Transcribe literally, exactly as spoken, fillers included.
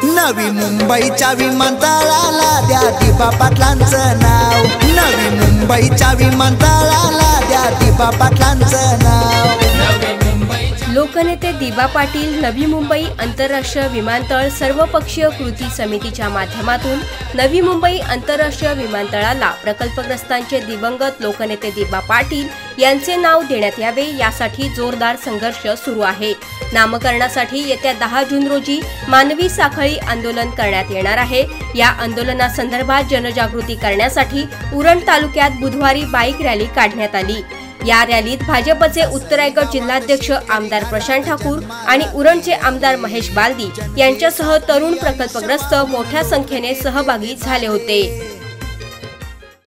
नवी मुंबईच्या विमानतळाला द्या दिबा पाटलांचं नाव, नवी मुंबईच्या विमानतळाला द्या दिबा पाटलांचं नाव। लोकनेते दिबा पाटील नवी मुंबई आंतरराष्ट्रीय विमानतळ सर्वपक्षीय कृती समितीच्या माध्यमातून नवी मुंबई आंतरराष्ट्रीय विमानतळाला प्रकल्पग्रस्तांचे दिवंगत लोकनेते दिबा पाटील यांचे नाव देण्यात यावे यासाठी जोरदार संघर्ष सुरू आहे। नामकरणासाठी येत्या दहा जून रोजी मानवी साखळी आंदोलन करण्यात येणार आहे। या आंदोलनासंदर्भात जनजागृती करण्यासाठी उरण तालुक्यात बुधवारी बाईक रॅली काढण्यात आली। या रॅलीत भाजपचे उत्तर रायगड जिल्हाध्यक्ष आमदार प्रशांत ठाकूर आणि उरणचे आमदार महेश बालदी यांच्यासह तरुण प्रकल्पग्रस्त मोठ्या संख्येने सहभागी झाले होते।